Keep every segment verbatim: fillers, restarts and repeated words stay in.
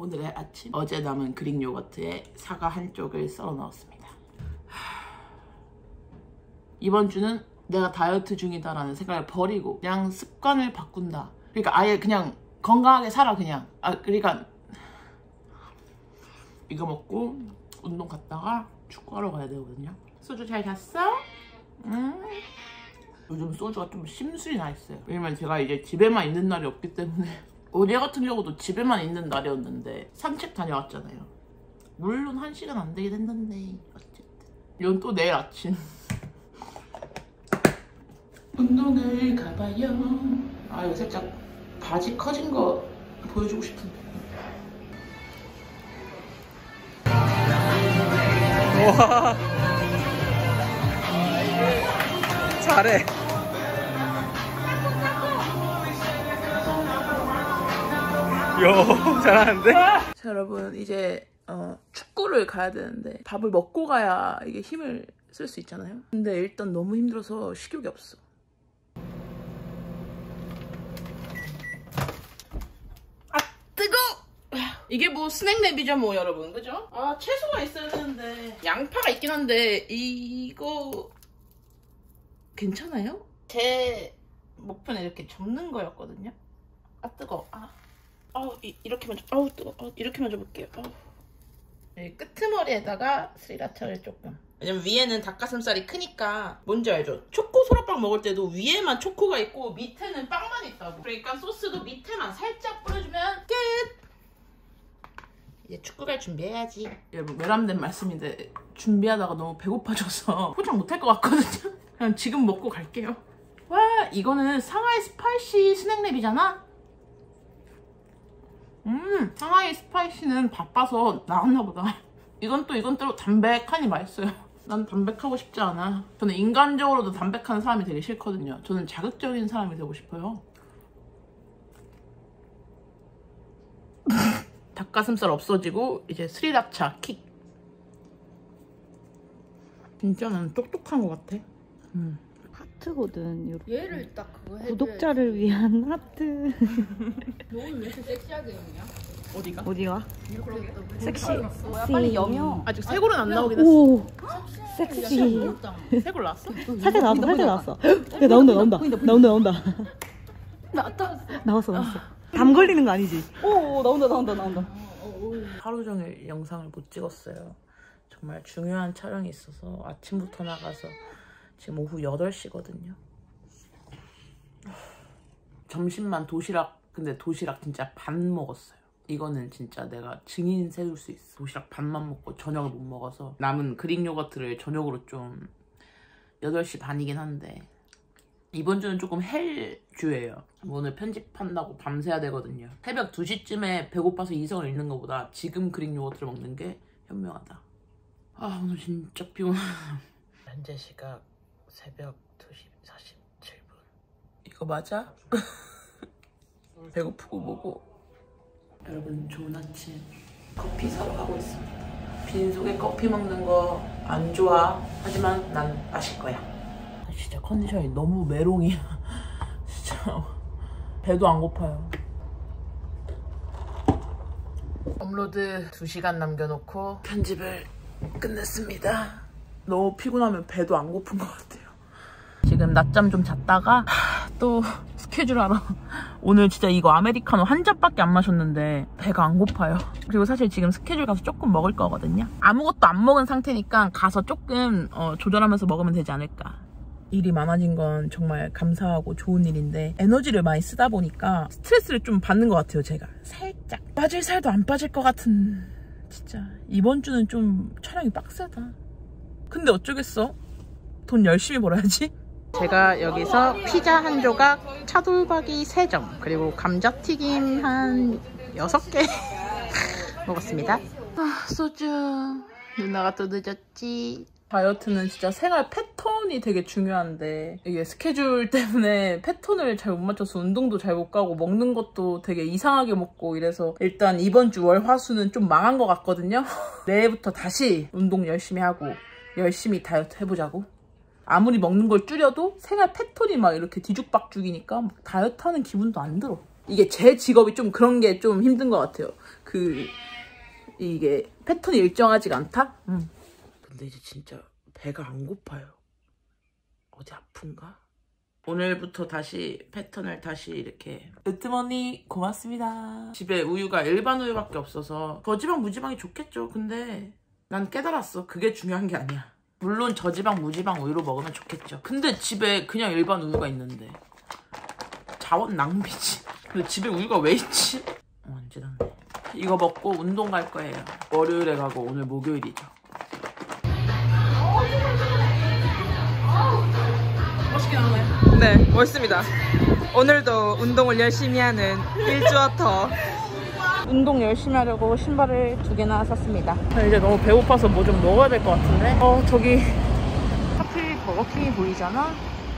오늘의 아침, 어제 남은 그릭 요거트에 사과 한쪽을 썰어 넣었습니다. 이번 주는 내가 다이어트 중이다라는 생각을 버리고 그냥 습관을 바꾼다. 그러니까 아예 그냥 건강하게 살아. 그냥 아 그러니까 이거 먹고 운동 갔다가 축구하러 가야 되거든요. 소주 잘 잤어? 음. 요즘 소주가 좀 심술이 나 있어요. 왜냐면 제가 이제 집에만 있는 날이 없기 때문에. 어제 같은 경우도 집에만 있는 날이었는데 산책 다녀왔잖아요. 물론 한 시간 안 되긴 했는데 어쨌든 이건 또 내일 아침. 운동을 가봐요. 아 이거 살짝 바지 커진 거 보여주고 싶은데. 와 잘해. 요 잘하는데? 자 여러분 이제 어, 축구를 가야 되는데 밥을 먹고 가야 이게 힘을 쓸 수 있잖아요. 근데 일단 너무 힘들어서 식욕이 없어. 아 뜨거! 이게 뭐 스낵랩이죠 뭐 여러분, 그죠? 아 채소가 있어야 되는데 양파가 있긴 한데 이거 괜찮아요? 제 목표는 이렇게 접는 거였거든요. 아 뜨거. 아. 아우 이, 이렇게 먼저 아우 뜨거. 아우, 이렇게 먼저 볼게요. 아우. 이 끄트머리에다가 스리라차를 조금. 왜냐면 위에는 닭가슴살이 크니까 뭔지 알죠? 초코 소라빵 먹을 때도 위에만 초코가 있고 밑에는 빵만 있다고. 그러니까 소스도 밑에만 살짝 뿌려주면 끝. 이제 축구 갈 준비해야지. 여러분 외람된 말씀인데 준비하다가 너무 배고파져서 포장 못할 것 같거든요. 그냥 지금 먹고 갈게요. 와 이거는 상하이 스파이시 스낵랩이잖아? 음 상하이 스파이시는 바빠서 나왔나 보다. 이건 또 이건 또 담백하니 맛있어요. 난 담백하고 싶지 않아. 저는 인간적으로도 담백한 사람이 되게 싫거든요. 저는 자극적인 사람이 되고 싶어요. 닭가슴살 없어지고 이제 스리라차 킥. 진짜 난 똑똑한 것 같아. 음. 하트거든. 이렇게. 얘를 딱 그거 해. 구독자를 위한 하트. 너는 왜 이렇게 섹시하게 했냐? 어디가? 어디가? 섹시. 뭐야, 빨리 영영. 아직 새 골은 안 나오긴 했어. 오, 섹시. 새 골 나왔어? 살짝 나왔어, 살짝 나왔어. 야 나온다, 나온다, 나온다, 나온다. 나왔다. 나왔어, 나왔어. 담 걸리는 거 아니지? 오, 나온다, 나온다, 나온다. 하루 종일 영상을 못 찍었어요. 정말 중요한 촬영이 있어서 아침부터 나가서 지금 오후 여덟 시거든요. 점심만 도시락, 근데 도시락 진짜 반 먹었어요. 이거는 진짜 내가 증인 세울 수 있어. 도시락 반만 먹고 저녁을 못 먹어서 남은 그릭 요거트를 저녁으로 좀 여덟 시 반이긴 한데 이번 주는 조금 헬 주예요. 오늘 편집한다고 밤새야 되거든요. 새벽 두 시쯤에 배고파서 이성을 잃는 것보다 지금 그릭 요거트를 먹는 게 현명하다. 아 오늘 진짜 피곤해. 현재 시각 새벽 두 시 사십칠 분. 이거 맞아? 배고프고 뭐고. 여러분 좋은 아침. 커피 사러 가고 있습니다. 빈속에 커피 먹는 거 안 좋아. 하지만 난 마실 거야. 아, 진짜 컨디션이 너무 메롱이야. 진짜 배도 안 고파요. 업로드 두 시간 남겨놓고 편집을 끝냈습니다. 너무 피곤하면 배도 안 고픈 것 같아요. 지금 낮잠 좀 잤다가 또 스케줄 하러. 오늘 진짜 이거 아메리카노 한 잔밖에 안 마셨는데 배가 안 고파요. 그리고 사실 지금 스케줄 가서 조금 먹을 거거든요. 아무것도 안 먹은 상태니까 가서 조금 어, 조절하면서 먹으면 되지 않을까. 일이 많아진 건 정말 감사하고 좋은 일인데 에너지를 많이 쓰다 보니까 스트레스를 좀 받는 것 같아요. 제가 살짝 빠질 살도 안 빠질 것 같은. 진짜 이번 주는 좀 촬영이 빡세다. 근데 어쩌겠어. 돈 열심히 벌어야지. 제가 여기서 피자 한 조각, 차돌박이 세 점, 그리고 감자튀김 한 여섯 개 먹었습니다. 아, 소주. 누나가 또 늦었지. 다이어트는 진짜 생활 패턴이 되게 중요한데 이게 스케줄 때문에 패턴을 잘 못 맞춰서 운동도 잘 못 가고 먹는 것도 되게 이상하게 먹고 이래서 일단 이번 주 월, 화, 수는 좀 망한 것 같거든요. 내일부터 다시 운동 열심히 하고 열심히 다이어트 해보자고. 아무리 먹는 걸 줄여도 생활 패턴이 막 이렇게 뒤죽박죽이니까 막 다이어트 하는 기분도 안 들어. 이게 제 직업이 좀 그런 게 좀 힘든 것 같아요. 그 그 이게 패턴이 일정하지가 않다? 응. 근데 이제 진짜 배가 안 고파요. 어디 아픈가? 오늘부터 다시 패턴을 다시 이렇게. 으뜸언니 고맙습니다. 집에 우유가 일반 우유밖에 없어서 저지방 무지방이 좋겠죠. 근데 난 깨달았어. 그게 중요한 게 아니야. 물론 저지방 무지방 우유로 먹으면 좋겠죠. 근데 집에 그냥 일반 우유가 있는데 자원 낭비지. 근데 집에 우유가 왜 있지? 어, 안 지났네. 이거 먹고 운동 갈 거예요. 월요일에 가고 오늘 목요일이죠. 멋있게 나오네. 네, 멋있습니다. 오늘도 운동을 열심히 하는 일주어터. 운동 열심히 하려고 신발을 두 개나 샀습니다. 이제 너무 배고파서 뭐 좀 먹어야 될 것 같은데. 어, 저기 하필 버거킹이 보이잖아?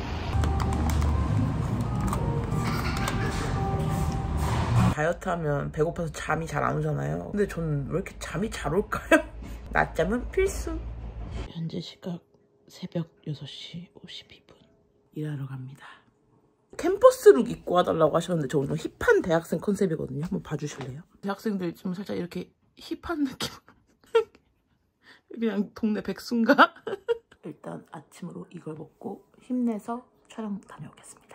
다이어트 하면 배고파서 잠이 잘 안 오잖아요. 근데 저는 왜 이렇게 잠이 잘 올까요? 낮잠은 필수. 현재 시각 새벽 여섯 시 오십이 분. 일하러 갑니다. 캠퍼스 룩 입고 와달라고 하셨는데 저 오늘 힙한 대학생 컨셉이거든요. 한번 봐주실래요? 대학생들 좀 살짝 이렇게 힙한 느낌. 그냥 동네 백수인가? 일단 아침으로 이걸 먹고 힘내서 촬영 다녀오겠습니다.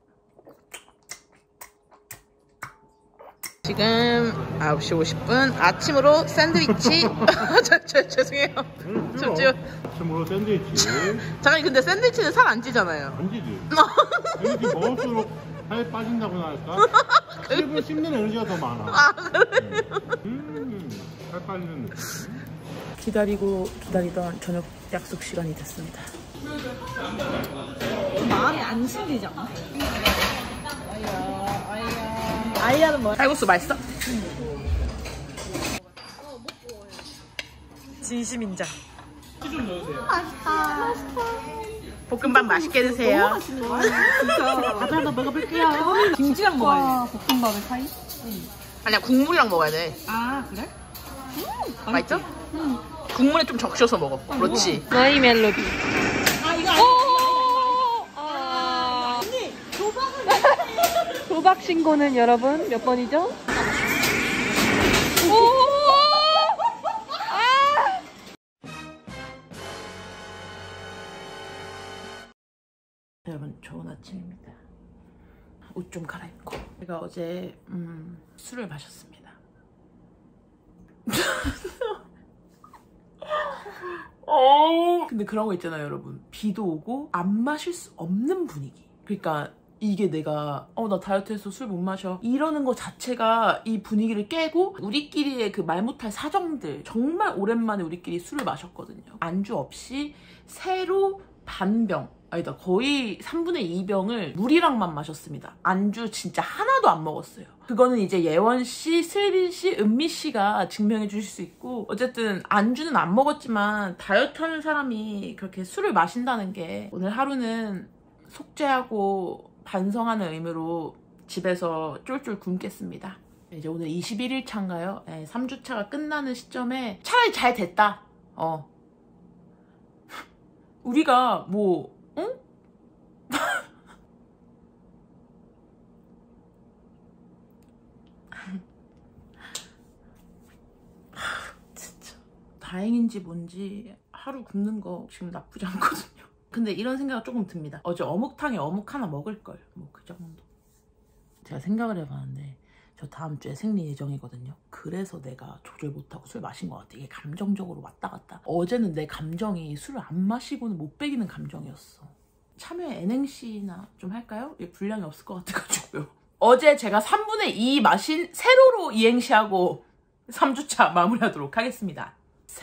지금 아홉 시 오십 분. 아침으로 샌드위치. 저, 저, 죄송해요. 응, 저, 저, 아침으로 샌드위치. 잠깐, 근데 샌드위치는 살 안 찌잖아요. 안 지지. 샌드위치 먹을수록 살이 빠진다고나 할까? 씹을 씹는 에너지가 더 많아. 아, 그래요? 음, 살 빠지는 느낌. 기다리고 기다리던 저녁 약속 시간이 됐습니다. 마음이 안 심리지 않아? 아이야는 뭐야? 칼국수 맛있어? 진심인자. 맛있다. 볶음밥 맛있게 드세요. 다들 한번 먹어볼게요. 김치랑 먹어야 돼. 볶음밥에 사이? 아니야, 국물이랑 먹어야 돼. 아, 그래? 음, 맛있죠? 응. 국물에 좀 적셔서 먹어. 그렇지. 너의 멜로디. 아, 이거 아니야. 언니, 도박을 도박 신고는 여러분 몇 번이죠? 오! 아! 여러분, 좋은 아침입니다. 옷 좀 갈아입고. 제가 어제 음, 술을 마셨습니다. 어. 근데 그런 거 있잖아요, 여러분. 비도 오고 안 마실 수 없는 분위기. 그러니까 이게 내가 어 나 다이어트해서 술 못 마셔 이러는 거 자체가 이 분위기를 깨고 우리끼리의 그 말 못할 사정들. 정말 오랜만에 우리끼리 술을 마셨거든요. 안주 없이 새로 반병, 아니다, 거의 삼분의 이 병을 물이랑만 마셨습니다. 안주 진짜 하나도 안 먹었어요. 그거는 이제 예원씨, 슬빈씨, 은미씨가 증명해 주실 수 있고, 어쨌든 안주는 안 먹었지만 다이어트 하는 사람이 그렇게 술을 마신다는 게, 오늘 하루는 속죄하고 반성하는 의미로 집에서 쫄쫄 굶겠습니다. 이제 오늘 이십일 일 차인가요? 네, 삼 주차가 끝나는 시점에 차라리 잘 됐다. 어. 우리가 뭐 응? 진짜 다행인지 뭔지 하루 굶는 거 지금 나쁘지 않거든요. 근데 이런 생각이 조금 듭니다. 어제 어묵탕에 어묵 하나 먹을걸. 뭐 그 정도. 제가 생각을 해봤는데 저 다음 주에 생리 예정이거든요. 그래서 내가 조절 못하고 술 마신 것 같아. 이게 감정적으로 왔다 갔다. 어제는 내 감정이 술을 안 마시고는 못 배기는 감정이었어. 참여에 N행시나 좀 할까요? 이게 분량이 없을 것 같아가지고요. 어제 제가 삼분의 이 마신 세로로 이행시하고 삼 주차 마무리하도록 하겠습니다.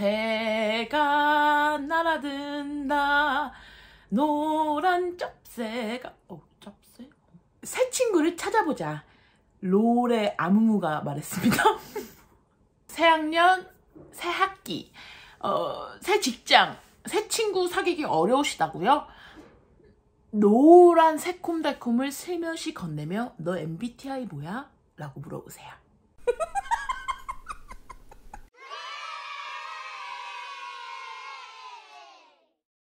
새가 날아든다 노란 쩝새가 어 쩝새? 새 친구를 찾아보자. 롤의 아무무가 말했습니다. 새 학년, 새 학기, 어, 새 직장, 새 친구 사귀기 어려우시다고요? 노란 새콤달콤을 슬며시 건네며 너 엠비티아이 뭐야? 라고 물어보세요.